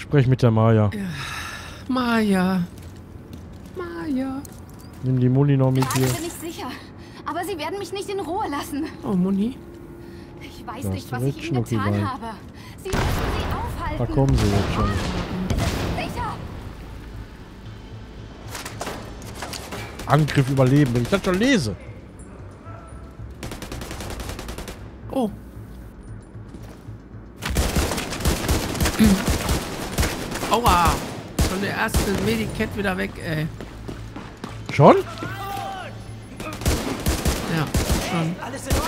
Sprech mit der Maya. Ja. Maya. Maya. Nimm die Muni noch mit hier. Ich bin nicht sicher. Aber sie werden mich nicht in Ruhe lassen. Oh, Muni. Ich weiß Da nicht, hast du was recht, ich ihnen getan Schnuckibein. habe. Sie müssen sie aufhalten. Da kommen sie jetzt schon. Sicher. Angriff überleben, wenn ich das schon lese. Oh. Aua. Schon der erste Medikit wieder weg, ey. Schon? Ja, schon.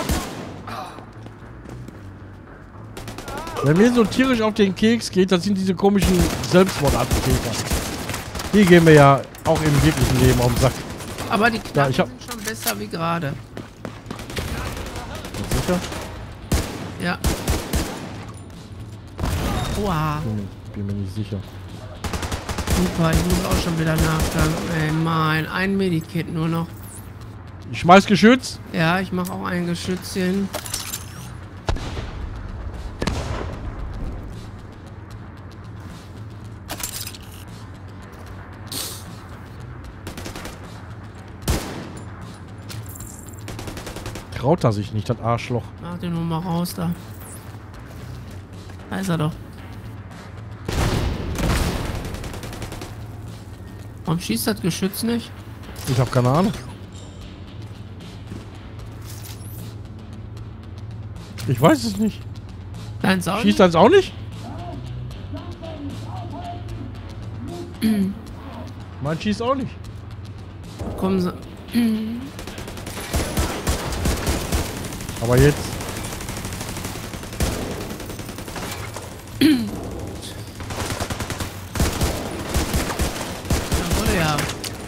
Wer mir so tierisch auf den Keks geht, das sind diese komischen Selbstmordattentäter. Die gehen mir ja auch im wirklichen Leben auf den Sack. Aber die Knappen ich hab- sind schon besser wie gerade. Sicher? Ja. Oha. Bin mir nicht sicher. Super, ich muss auch schon wieder nachdenken. Ey, mein, ein Medikit nur noch. Ich schmeiß Geschütz. Ja, ich mache auch ein Geschützchen. Traut er sich nicht, das Arschloch. Mach den nur mal raus da. Da ist er doch. Warum schießt das Geschütz nicht? Ich habe keine Ahnung. Ich weiß es nicht. Deins auch Schießt eins auch nicht? Mein schießt auch nicht. nicht? Kommen sie. Aber jetzt. Da wurde ja.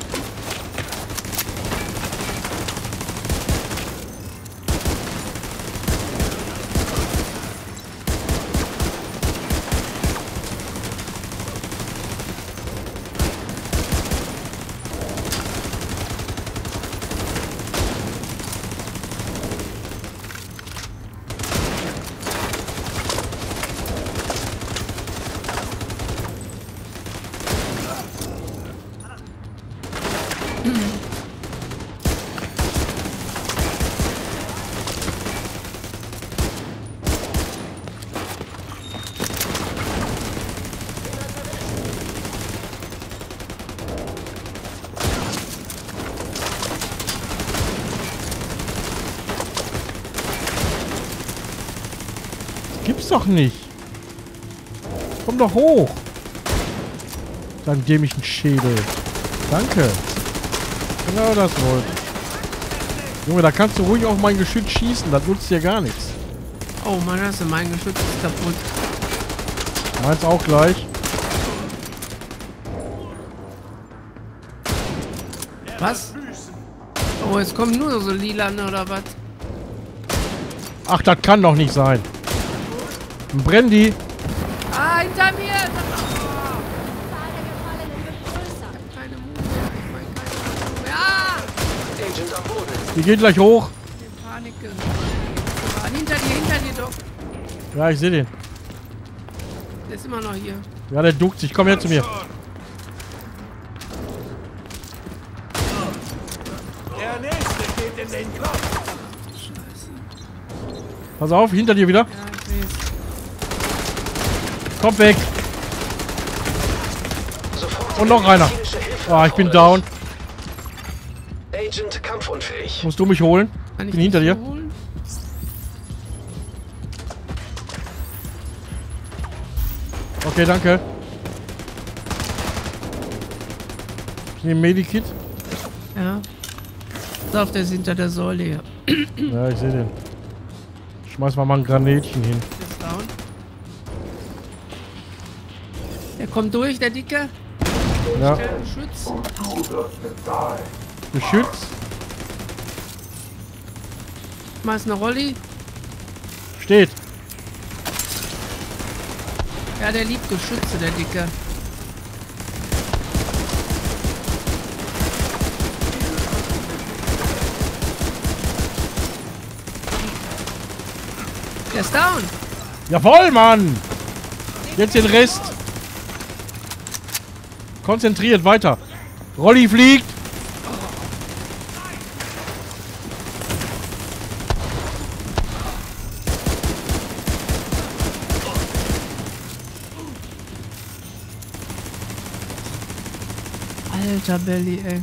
Gibt's doch nicht. Komm doch hoch. Dann gebe ich einen Schädel. Danke. Genau das wollte ich. Junge, da kannst du ruhig auf mein Geschütz schießen. Das nutzt dir gar nichts. Oh Mann, das ist mein Geschütz ist kaputt. Meins auch gleich. Was? Oh, jetzt kommen nur so lilan oder was? Ach, das kann doch nicht sein. Ein Brandy. Ah, hinter mir! Keine Mut mehr. Ich meine, keine Mut mehr. Ah! Agent am Boden. Die geht gleich hoch. Die Panik. Ah, hinter dir doch. Ja, ich sehe den. Der ist immer noch hier. Ja, der duckt sich. Komm her zu mir. Der nächste geht in den Kopf. Scheiße. Pass auf, hinter dir wieder. Ja, ich weiß. Kopf weg. Sofort Und noch einer. medizinische Hilfe Ah, ich bin erforderlich. down. Agent kampfunfähig. Musst du mich holen? Kann ich Bin hinter dich dir. holen? Okay, danke. Ich nehme Medikit. Ja. Pass auf, der ist hinter der Säule hier. Ja, ich sehe den. Schmeiß mal ein Granätchen hin. Der ist down. Der kommt durch, der Dicke. Ja, Der Schütz. Geschütz. Schmeiß eine Rolli. Steht. Ja, der liebt Geschütze, der Dicke. Der ist down. Jawohl, Mann. Jetzt den Rest. Konzentriert, weiter. Rolli fliegt. Alter Belly, ey.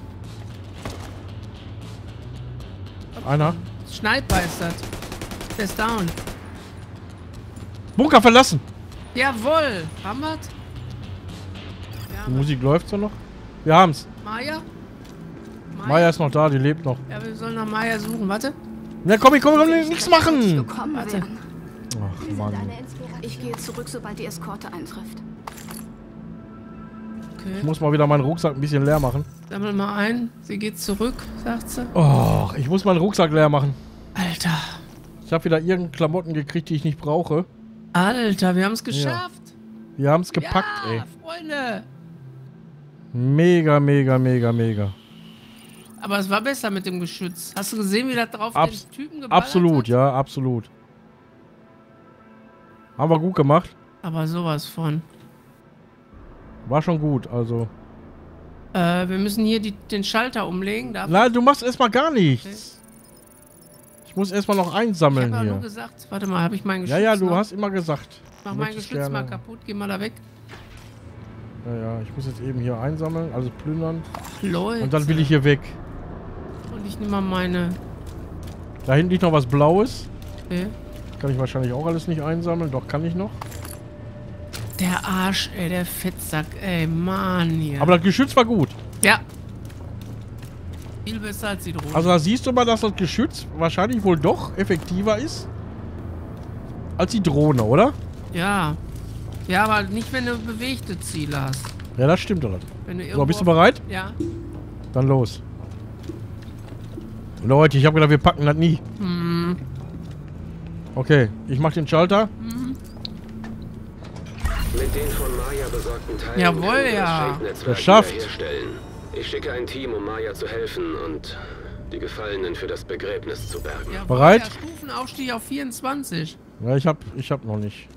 Einer. Sniper ist das. Der ist down. Bunker verlassen. Jawohl. Haben wir's? Die Musik läuft so noch. Wir haben's. Maya? Maya ist noch da, die lebt noch. Ja, wir sollen nach Maya suchen. Warte. Ja, komm, nichts machen. Gekommen wären. Ach, Mann. Ich gehe zurück, sobald die Eskorte eintrifft. Okay. Ich muss mal wieder meinen Rucksack ein bisschen leer machen. Sammel mal ein. Sie geht zurück, sagt sie. Oh, ich muss meinen Rucksack leer machen. Alter. Ich habe wieder irgendeine Klamotten gekriegt, die ich nicht brauche. Alter, wir haben es geschafft. Wir haben es gepackt, ja, ey. Freunde. Mega, mega, mega, mega. Aber es war besser mit dem Geschütz. Hast du gesehen, wie das drauf den Typen geballert Absolut, hat? ja, absolut. Haben wir gut gemacht. Aber sowas von. War schon gut, also. Wir müssen hier den Schalter umlegen. Nein, du machst erstmal gar nichts. Okay. Ich muss erstmal noch einsammeln ich hab hier. Nur gesagt, warte mal, habe ich mein Geschütz Ja, du noch? hast immer gesagt. Mach mein Geschütz mal kaputt, geh mal da weg. Ja, ich muss jetzt eben hier einsammeln, also plündern. Leute. Und dann will ich hier weg. Und ich nehme mal meine... Da hinten liegt noch was Blaues. Okay. Kann ich wahrscheinlich auch alles nicht einsammeln. Doch, kann ich noch. Der Arsch, ey, der Fettsack, ey, Mann hier. Aber das Geschütz war gut. Ja. Viel besser als die Drohne. Also da siehst du mal, dass das Geschütz wahrscheinlich wohl doch effektiver ist als die Drohne, oder? Ja. Ja, aber nicht, wenn du bewegte Ziele hast. Ja, das stimmt doch. Wenn du So, bist du bereit? Ja. Dann los. Leute, ich habe gedacht, wir packen das nie. Hm. Okay, ich mach den Schalter. Mit den von Maya besorgten Teilen Jawohl, können wir ja. das Shade-Netzwerk Geschafft. wiederherstellen. Ich schicke ein Team, um Maya zu helfen und die Gefallenen für das Begräbnis zu bergen. Ja, Bereit? Ja, Stufenaufstieg auf 24. Ja, ich hab noch nicht.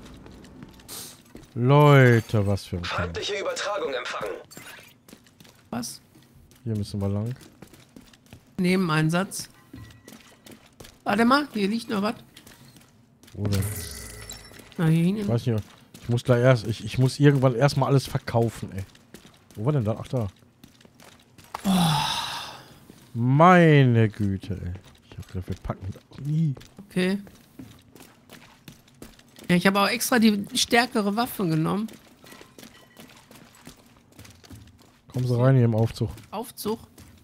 Leute, was für ein Kampf. Feindliche Übertragung empfangen. Was? Hier müssen wir lang. Nebeneinsatz. Warte mal, hier liegt noch was. Oder? Na, hier Ich hinten. weiß nicht. Ich muss gleich erst. Ich muss irgendwann erstmal alles verkaufen, ey. Wo war denn das? Ach, da. Oh. Meine Güte, ey. Ich hab gedacht, wir packen das nie. Okay. Ja, ich habe auch extra die stärkere Waffe genommen. Kommen Sie rein hier im Aufzug. Aufzug.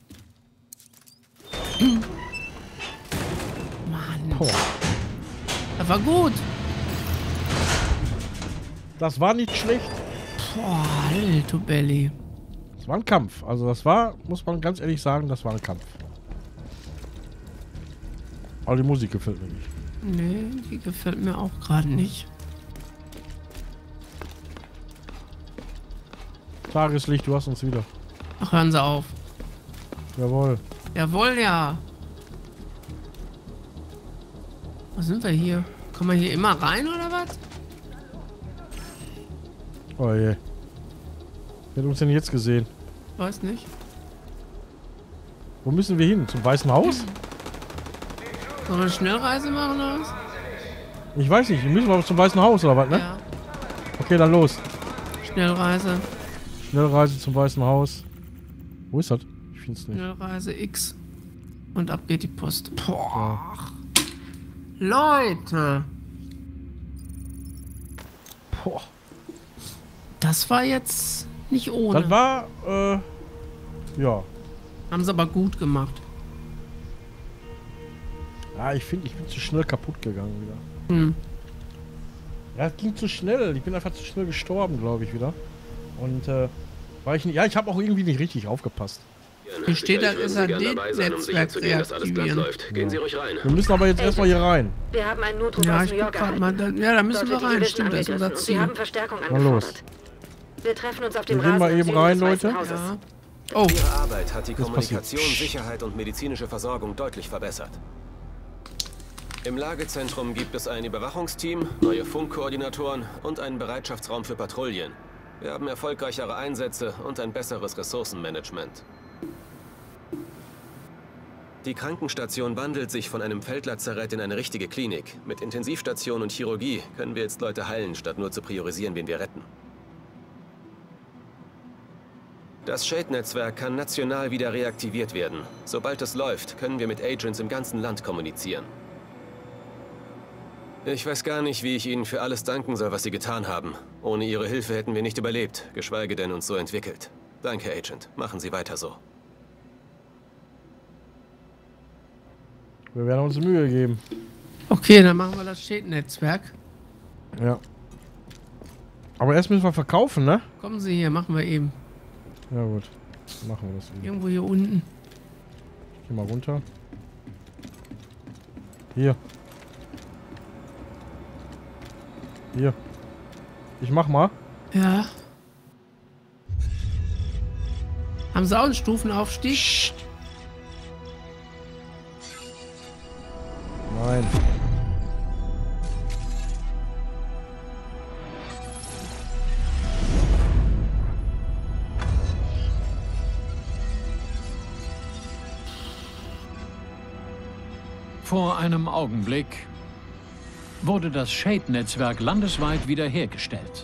Mann. Boah. Das war gut. Das war nicht schlecht. Boah, Alter Belly. Das war ein Kampf. Also das war, muss man ganz ehrlich sagen, das war ein Kampf. Aber die Musik gefällt mir nicht. Nee, die gefällt mir auch gerade nicht. Tageslicht, du hast uns wieder. Ach, hören Sie auf. Jawohl. Jawohl, ja. Wo sind wir hier? Kommen wir hier immer rein, oder was? Oh je. Wer hat uns denn jetzt gesehen? Weiß nicht. Wo müssen wir hin? Zum Weißen Haus? Sollen wir eine Schnellreise machen, oder was? Ich weiß nicht. Müssen wir zum Weißen Haus, oder was, ne? Ja. Okay, dann los. Schnellreise. Schnellreise zum Weißen Haus. Wo ist das? Ich find's nicht. Schnellreise X. Und ab geht die Post. Boah. Leute. Boah. Das war jetzt nicht ohne. Das war, ja. Haben sie aber gut gemacht. Ja, ich finde, ich bin zu schnell kaputt gegangen wieder. Hm. Ja, es ging zu schnell. Ich bin einfach zu schnell gestorben, glaube ich, wieder. Und, war ich nicht. Ja, ich habe auch irgendwie nicht richtig aufgepasst. Hier steht das SAD-Netzwerk deaktivieren. Gehen Sie ruhig rein. Wir müssen aber jetzt erstmal hier rein. Wir haben einen Notruf Ja, aus ich New guck York grad mal. erhalten. Ja, da müssen wir Dort wird die rein. Division Stimmt, das ist unser angegriffen und sie Ziel. haben Verstärkung Na los. angefordert. Wir treffen uns auf Wir dem gehen mal Rasen im eben Süden rein, des Weißen Leute. Hauses. Ja. Oh, Ihre Arbeit hat die passiert. Kommunikation, Sicherheit und medizinische Versorgung deutlich verbessert. Im Lagezentrum gibt es ein Überwachungsteam, neue Funkkoordinatoren und einen Bereitschaftsraum für Patrouillen. Wir haben erfolgreichere Einsätze und ein besseres Ressourcenmanagement. Die Krankenstation wandelt sich von einem Feldlazarett in eine richtige Klinik. Mit Intensivstation und Chirurgie können wir jetzt Leute heilen, statt nur zu priorisieren, wen wir retten. Das Shade-Netzwerk kann national wieder reaktiviert werden. Sobald es läuft, können wir mit Agents im ganzen Land kommunizieren. Ich weiß gar nicht, wie ich Ihnen für alles danken soll, was Sie getan haben. Ohne Ihre Hilfe hätten wir nicht überlebt, geschweige denn uns so entwickelt. Danke, Agent. Machen Sie weiter so. Wir werden uns Mühe geben. Okay, dann machen wir das Shade-Netzwerk. Ja. Aber erst müssen wir verkaufen, ne? Kommen Sie hier, machen wir eben. Ja gut. Dann machen wir das eben. Irgendwo hier unten. Geh mal runter. Hier. Hier. Ich mach mal. Ja. Haben Sie auch einen Stufenaufstieg? Psst. Nein. Vor einem Augenblick wurde das Shade-Netzwerk landesweit wiederhergestellt.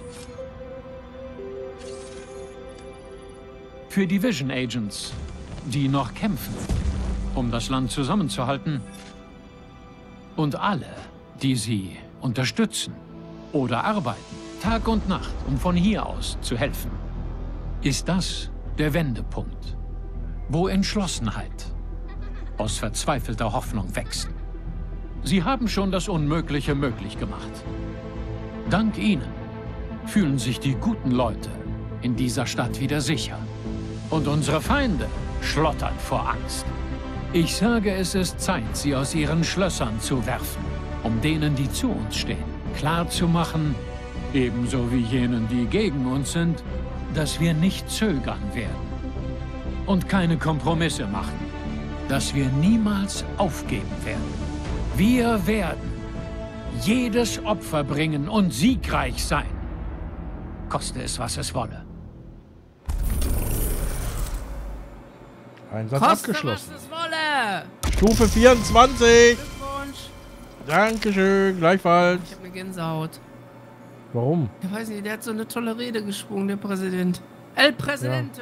Für Division Agents, die noch kämpfen, um das Land zusammenzuhalten, und alle, die sie unterstützen oder arbeiten, Tag und Nacht, um von hier aus zu helfen, ist das der Wendepunkt, wo Entschlossenheit aus verzweifelter Hoffnung wächst. Sie haben schon das Unmögliche möglich gemacht. Dank Ihnen fühlen sich die guten Leute in dieser Stadt wieder sicher. Und unsere Feinde schlottern vor Angst. Ich sage, es ist Zeit, sie aus ihren Schlössern zu werfen, um denen, die zu uns stehen, klarzumachen, ebenso wie jenen, die gegen uns sind, dass wir nicht zögern werden und keine Kompromisse machen, dass wir niemals aufgeben werden. Wir werden jedes Opfer bringen und siegreich sein, koste es, was es wolle. Einsatz Koste, abgeschlossen. was es wolle. Stufe 24. Glückwunsch. Dankeschön, gleichfalls. Ich habe eine Gänsehaut. Warum? Ich weiß nicht, der hat so eine tolle Rede geschwungen, der Präsident. El Präsidente.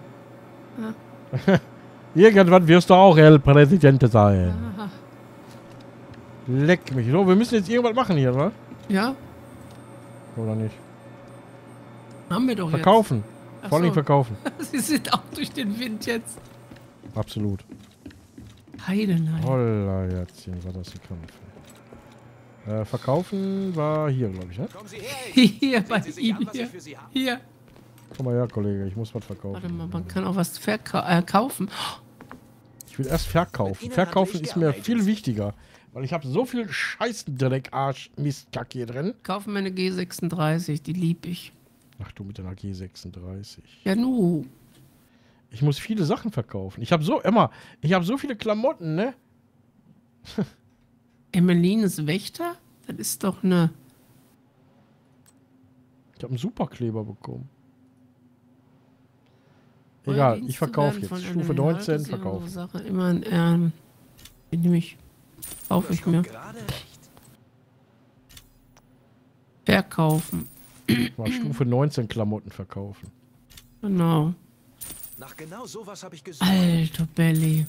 Irgendwann wirst du auch Präsident sein. Aha. Leck mich. So, wir müssen jetzt irgendwas machen hier, wa? Ja, Oder nicht? haben wir doch Verkaufen. Ach Vor allem so. verkaufen. jetzt. Sie sind auch durch den Wind jetzt. Absolut. Heidenheim. Holla, jetzt war das die Kampf. Verkaufen war hier, glaube ich, ne? Kommen Sie her, Hier bei Sie sich ihm. an, was Hier. ich für Sie habe? Hier. Komm mal her, Kollege, ich muss was verkaufen. Warte mal, man kann auch was kaufen. Ich will erst verkaufen. Ihnen Verkaufen handle ich ist mir gerne, viel Agents. wichtiger. Weil ich habe so viel Scheißdreck, Arsch, Mistkack hier drin. Kaufen wir eine G36, die lieb ich. Ach du mit deiner G36. Ja, nu. Ich muss viele Sachen verkaufen. Ich habe so viele Klamotten, ne? Emmelines Wächter? Das ist doch eine... Ich habe einen Superkleber bekommen. Egal, ich verkaufe jetzt. Stufe 19, verkaufen. Sache immer nämlich kaufe ich mir. Gerade recht. Verkaufen. Mal Stufe 19 Klamotten verkaufen. Genau. Nach genau sowas habe ich gesucht. Alter Belly.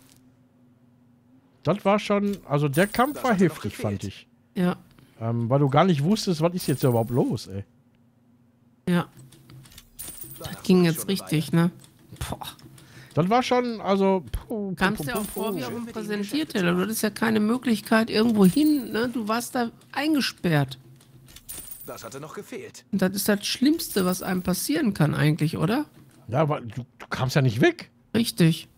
Das war schon, also der Kampf Das war hat ja noch heftig, gefehlt. fand ich. Ja, Weil du gar nicht wusstest, was ist jetzt überhaupt los, ey. ja. Das ging jetzt richtig, ne? Boah. Das war schon, also... Kamst dir auch vor wie auf dem Präsentierteller. Du hattest ja keine Möglichkeit irgendwo hin, ne? Du warst da eingesperrt. Das hatte noch gefehlt. Und das ist das Schlimmste, was einem passieren kann eigentlich, oder? Ja, aber du kamst ja nicht weg. Richtig.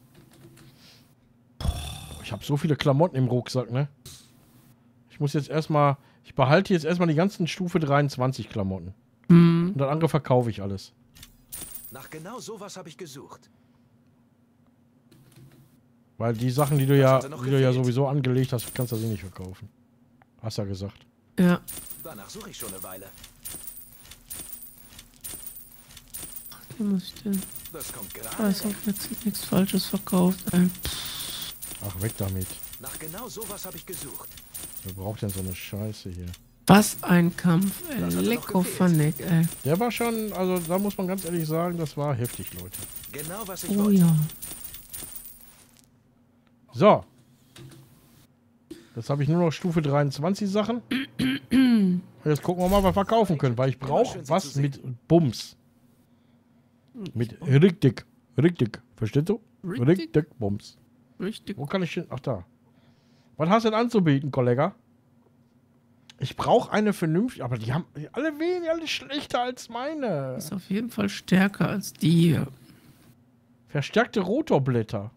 Ich habe so viele Klamotten im Rucksack, ne? Ich muss jetzt erstmal... Ich behalte jetzt erstmal die ganzen Stufe 23 Klamotten. Hm. Und das andere verkaufe ich alles. Nach genau sowas habe ich gesucht. Weil die Sachen, die du ja sowieso angelegt hast, kannst du sie nicht verkaufen. Hast ja gesagt. Ja. Danach suche ich schon eine Weile. Wie muss ich denn? Das kommt Ich gerade. weiß auch jetzt nichts Falsches verkauft. Ey. Ach, weg damit. Nach genau sowas habe ich gesucht. Wer braucht denn so eine Scheiße hier? Was ein Kampf, ey. Das hat doch Lecko gefehlt. Fanek, ey. Der war schon, also da muss man ganz ehrlich sagen, das war heftig, Leute. Genau was ich Oh wollte. ja. So. Jetzt habe ich nur noch Stufe 23 Sachen. Und jetzt gucken wir mal, was wir kaufen können, weil ich brauche was mit Bums. Mit richtig. Verstehst du? Richtig. Bums. Richtig. Wo kann ich hin? Ach, da. Was hast du denn anzubieten, Kollege? Ich brauche eine vernünftige, aber die haben alle weniger, alle schlechter als meine. Ist auf jeden Fall stärker als die hier. Verstärkte Rotorblätter.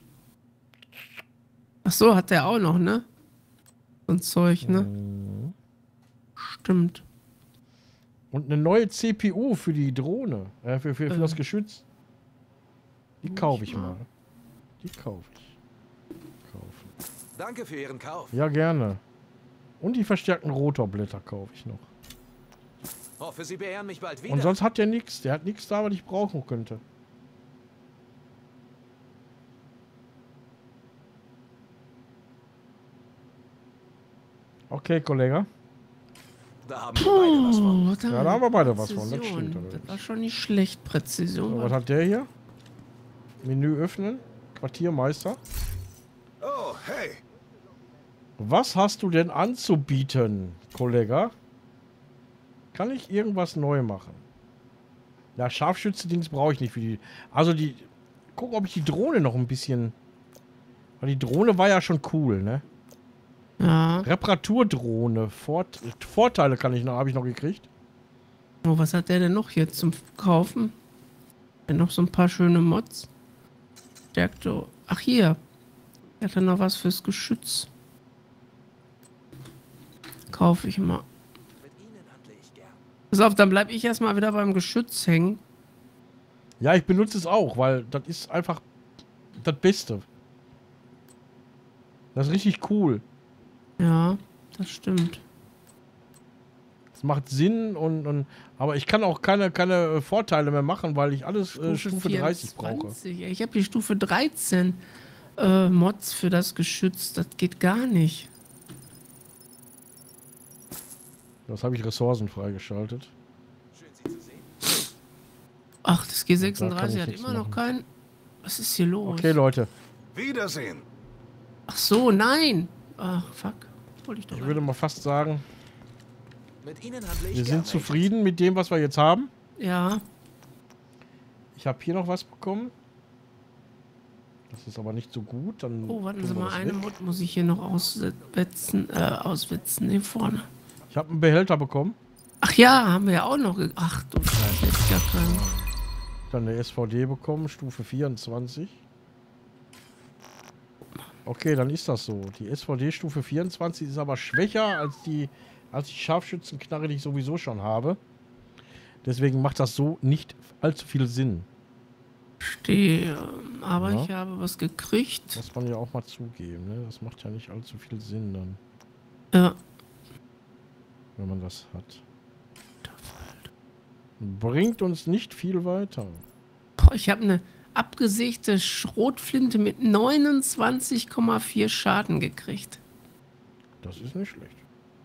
Ach so, hat der auch noch, ne? So ein Zeug, ne? Stimmt. Und eine neue CPU für die Drohne. Für das Geschütz. Die kaufe ich mal. Die kaufe ich. Kaufen. Danke für Ihren Kauf. Ja, gerne. Und die verstärkten Rotorblätter kaufe ich noch. Hoffe, Sie beehren mich bald wieder. Und sonst hat der nichts. Der hat nichts da, was ich brauchen könnte. Okay, Kollege. Da haben wir beide was von. Was Ja, da haben wir beide was von. Das Präzision. stimmt. Das allerdings. war schon nicht schlecht, Präzision. So, was hat der hier? Menü öffnen. Quartiermeister. Oh, hey. Was hast du denn anzubieten, Kollege? Kann ich irgendwas neu machen? Ja, Scharfschützendienst brauche ich nicht für die. Also die. Gucken, ob ich die Drohne noch ein bisschen. Weil die Drohne war ja schon cool, ne? Ja. Reparaturdrohne. Vorteile habe ich noch gekriegt. Oh, was hat der denn noch jetzt zum Kaufen? Noch so ein paar schöne Mods. Stärkte. Ach, hier. Er hat dann noch was fürs Geschütz. Kaufe ich mal. Mit Ihnen handle ich gern. Pass auf, dann bleib ich erstmal wieder beim Geschütz hängen. Ja, ich benutze es auch, weil das ist einfach das Beste. Das ist richtig cool. Ja, das stimmt. Es macht Sinn aber ich kann auch keine Vorteile mehr machen, weil ich alles Stufe 30 brauche. 24. Ich habe die Stufe 13 Mods für das Geschütz. Das geht gar nicht. Das habe ich Ressourcen freigeschaltet. Schön, Sie zu sehen. Ach, das Da kann G36 ich hat nichts immer noch machen. keinen. Was ist hier los? Okay, Leute. Wiedersehen. Ach so, nein. Ach, fuck. Wollte ich doch Ich rein. würde mal fast sagen, Mit Ihnen handle ich wir gern. sind zufrieden mit dem, was wir jetzt haben. Ja. Ich habe hier noch was bekommen. Das ist aber nicht so gut. Dann Oh, warten tun Sie wir mal, das eine weg. Mod muss ich hier noch auswetzen. Hier vorne. Ich habe einen Behälter bekommen. Ach ja, haben wir ja auch noch. Ach du Scheiße, jetzt gar keinen. Dann eine SVD bekommen, Stufe 24. Okay, dann ist das so. Die SVD Stufe 24 ist aber schwächer als die Scharfschützenknarre, die ich sowieso schon habe. Deswegen macht das so nicht allzu viel Sinn. Stehe. Aber Ja. ich habe was gekriegt. Muss man ja auch mal zugeben, ne? Das macht ja nicht allzu viel Sinn dann, Ja. wenn man das hat. Bringt uns nicht viel weiter. Boah, ich habe eine abgesägte Schrotflinte mit 29,4 Schaden gekriegt. Das ist nicht schlecht.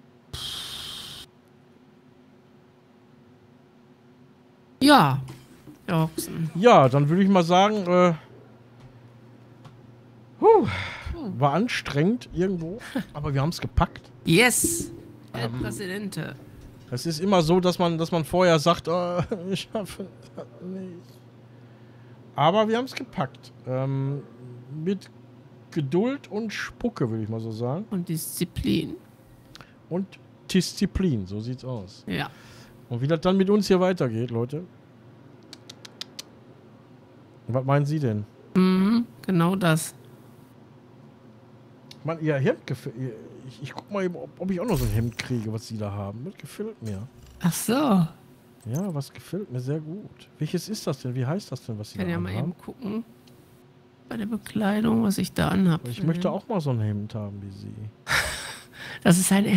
Ja. Ochsen. Ja, dann würde ich mal sagen, war anstrengend irgendwo, aber wir haben es gepackt. Yes. El Presidente. Es ist immer so, dass man vorher sagt, oh, ich schaffe das nicht. Aber wir haben es gepackt. Mit Geduld und Spucke, würde ich mal so sagen. Und Disziplin. Und Disziplin, so sieht's aus. Ja. Und wie das dann mit uns hier weitergeht, Leute. Was meinen Sie denn? Mhm, genau das. Mann, Ihr Hemd gefällt. Ich guck mal eben, ob ich auch noch so ein Hemd kriege, was Sie da haben. Das gefällt mir. Ach so. Ja, was gefällt mir sehr gut. Welches ist das denn? Wie heißt das denn, was Sie Ich kann da ja mal haben? eben gucken. Bei der Bekleidung, was ich da anhabe. Ich möchte auch mal so ein Hemd haben wie Sie. Das ist ein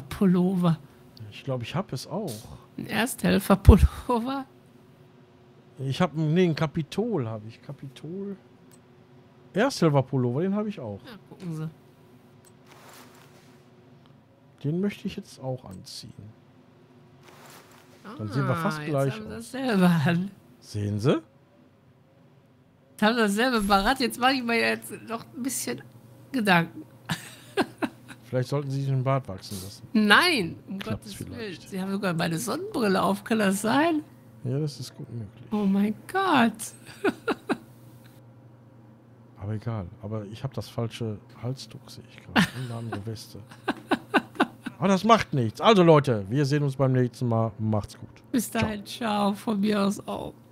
Ersthelfer-Pullover. Ich glaube, ich habe es auch. Ein Ersthelfer-Pullover? Ich habe ein Kapitol habe ich. Kapitol. Ja, Silver Pullover, den habe ich auch. Ja, gucken Sie. Den möchte ich jetzt auch anziehen. Dann sehen wir fast gleich Jetzt haben Sie aus. dasselbe an. Sehen Sie? Jetzt haben Sie dasselbe Barat. Jetzt mache ich mir jetzt noch ein bisschen Gedanken. Vielleicht sollten Sie sich den Bart wachsen lassen. Nein, um Klappt's Gottes Willen. vielleicht. Sie haben sogar meine Sonnenbrille auf. Kann das sein? Ja, das ist gut möglich. Oh mein Gott. Aber egal. Aber ich habe das falsche Halstuch, sehe ich gerade. Und eine andere Weste. Aber das macht nichts. Also Leute, wir sehen uns beim nächsten Mal. Macht's gut. Bis dahin, ciao. Von mir aus auch.